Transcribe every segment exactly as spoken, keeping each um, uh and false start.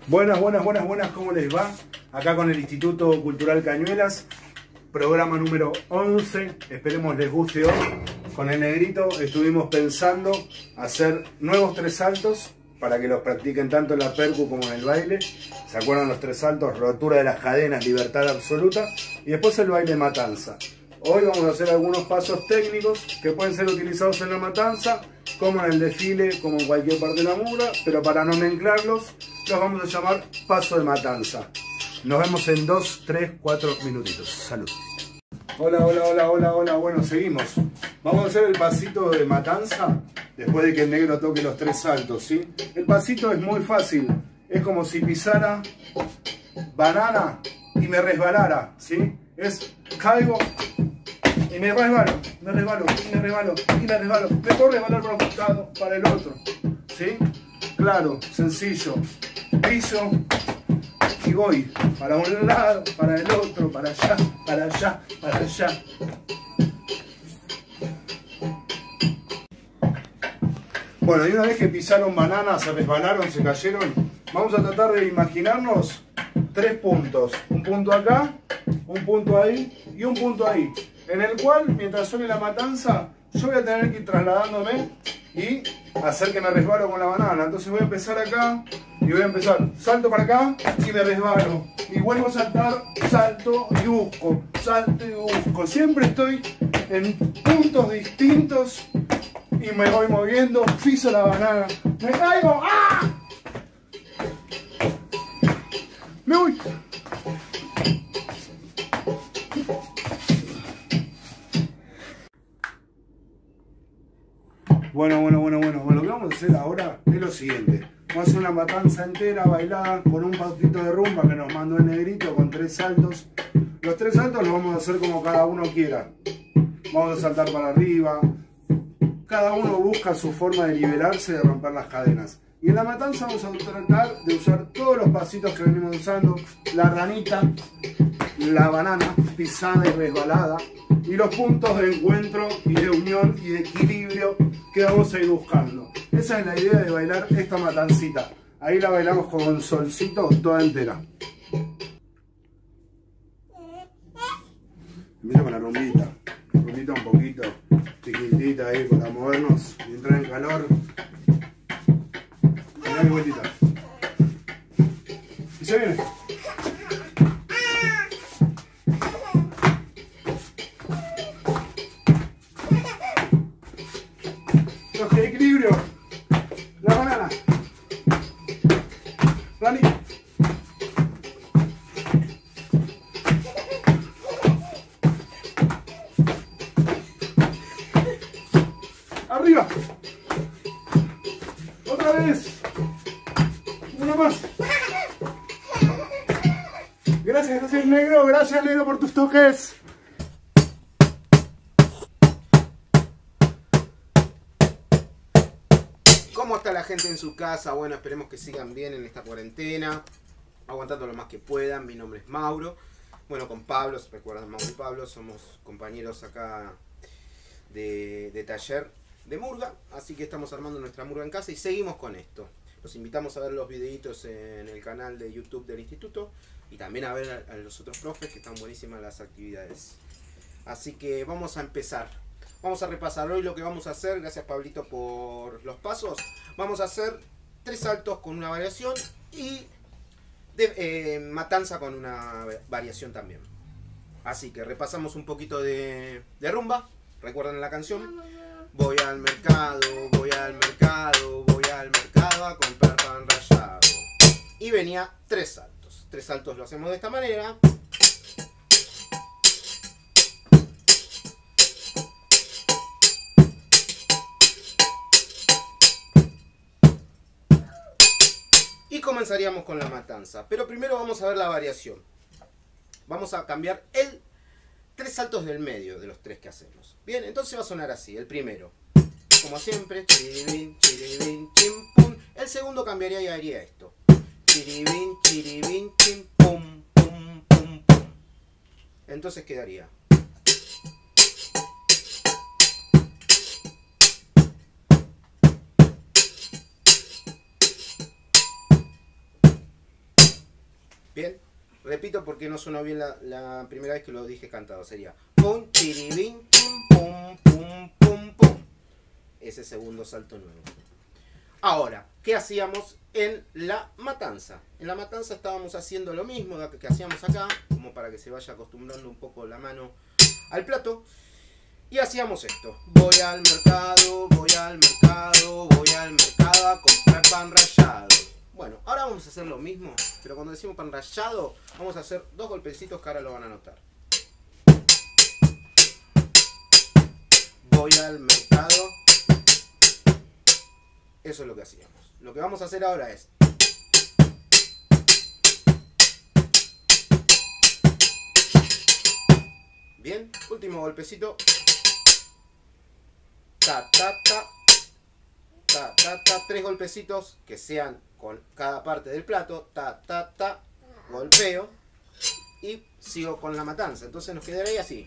Buenas, buenas, buenas, buenas, ¿cómo les va? Acá con el Instituto Cultural Cañuelas, programa número once, esperemos les guste hoy. Con el negrito estuvimos pensando hacer nuevos tres saltos para que los practiquen tanto en la percu como en el baile. ¿Se acuerdan los tres saltos? Rotura de las cadenas, libertad absoluta, y después el baile matanza. Hoy vamos a hacer algunos pasos técnicos que pueden ser utilizados en la matanza, como en el desfile, como en cualquier parte de la murga, pero para no mezclarlos, los vamos a llamar paso de matanza. Nos vemos en dos, tres, cuatro minutitos. Salud. Hola, hola, hola, hola, hola. Bueno, seguimos. Vamos a hacer el pasito de matanza después de que el negro toque los tres saltos, ¿sí? El pasito es muy fácil. Es como si pisara banana y me resbalara, ¿sí? Es caigo y me resbalo, me resbalo, y me resbalo, y me resbalo. Me puedo resbalar para un costado, para el otro, ¿sí? Claro, sencillo. Piso y voy para un lado, para el otro, para allá, para allá, para allá. Bueno, y una vez que pisaron bananas, se resbalaron, se cayeron, vamos a tratar de imaginarnos tres puntos. Un punto acá, un punto ahí y un punto ahí. En el cual, mientras suene la matanza, yo voy a tener que ir trasladándome y hacer que me resbalo con la banana. Entonces voy a empezar acá y voy a empezar. Salto para acá y me resbalo. Y vuelvo a saltar, salto y busco. Salto y busco. Siempre estoy en puntos distintos y me voy moviendo. Piso la banana. Me caigo. ¡Ah! Me voy. Bueno, bueno, bueno, bueno, bueno, lo que vamos a hacer ahora es lo siguiente. Vamos a hacer una matanza entera bailada con un pasito de rumba que nos mandó el negrito con tres saltos. Los tres saltos los vamos a hacer como cada uno quiera. Vamos a saltar para arriba. Cada uno busca su forma de liberarse, de romper las cadenas. Y en la matanza vamos a tratar de usar todos los pasitos que venimos usando. La ranita, la banana pisada y resbalada. Y los puntos de encuentro y de unión y de equilibrio que vamos a ir buscando. Esa es la idea de bailar esta matancita. Ahí la bailamos con solcito toda entera. Mira con la rumbita. Rumbita un poquito chiquitita ahí para movernos y entrar en calor. Mirá mi vueltita. Y se viene. Equilibrio. La banana. Ranita. Arriba. Otra vez. Una más. Gracias, gracias negro. Gracias negro por tus toques. ¿Cómo está la gente en su casa? Bueno, esperemos que sigan bien en esta cuarentena, aguantando lo más que puedan. Mi nombre es Mauro. Bueno, con Pablo, ¿se recuerdan? Mauro y Pablo, somos compañeros acá de, de taller de murga. Así que estamos armando nuestra murga en casa y seguimos con esto. Los invitamos a ver los videitos en el canal de YouTube del Instituto y también a ver a, a los otros profes, que están buenísimas las actividades. Así que vamos a empezar. Vamos a repasar hoy lo que vamos a hacer. Gracias Pablito por los pasos. Vamos a hacer tres saltos con una variación y de, eh, matanza con una variación también. Así que repasamos un poquito de, de rumba. ¿Recuerdan la canción? Voy al mercado, voy al mercado, voy al mercado a comprar pan rallado. Y venía tres saltos. Tres saltos lo hacemos de esta manera. Y comenzaríamos con la matanza. Pero primero vamos a ver la variación. Vamos a cambiar el tres saltos del medio de los tres que hacemos. Bien, entonces va a sonar así. El primero, como siempre, chiribín, chiribín, chim, pum. El segundo cambiaría y haría esto. Chiribín, chiribín, chim, pum, pum, pum, pum. Entonces quedaría. Bien, repito porque no sonó bien la, la primera vez que lo dije cantado. Sería pum, tiribim, pum, pum, pum, pum. Ese segundo salto nuevo. Ahora, ¿qué hacíamos en la matanza? En la matanza estábamos haciendo lo mismo que, que hacíamos acá, como para que se vaya acostumbrando un poco la mano al plato. Y hacíamos esto. Voy al mercado, voy al mercado, voy al mercado a comprar pan rallado. Bueno, ahora vamos a hacer lo mismo, pero cuando decimos pan rallado, vamos a hacer dos golpecitos que ahora lo van a notar. Voy al mercado. Eso es lo que hacíamos. Lo que vamos a hacer ahora es... Bien, último golpecito. Ta, ta, ta. Ta, ta, ta. Tres golpecitos que sean con cada parte del plato. Ta, ta, ta. Golpeo. Y sigo con la matanza. Entonces nos quedaría así.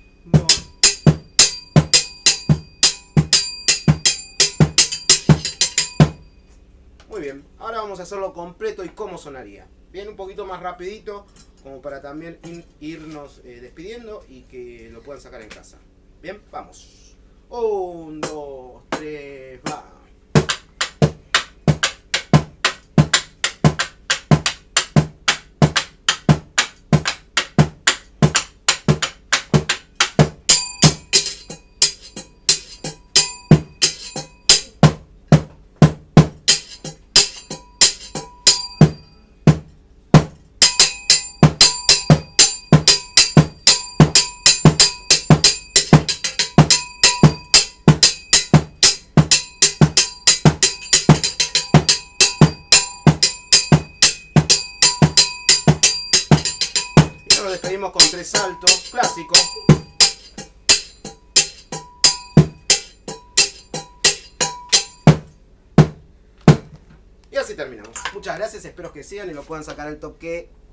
Muy bien, ahora vamos a hacerlo completo y cómo sonaría. Bien, un poquito más rapidito, como para también irnos eh, despidiendo y que lo puedan sacar en casa. Bien, vamos. Un, dos, tres, va. Nos despedimos con tres saltos clásicos. Y así terminamos. Muchas gracias, espero que sigan y lo puedan sacar al toque.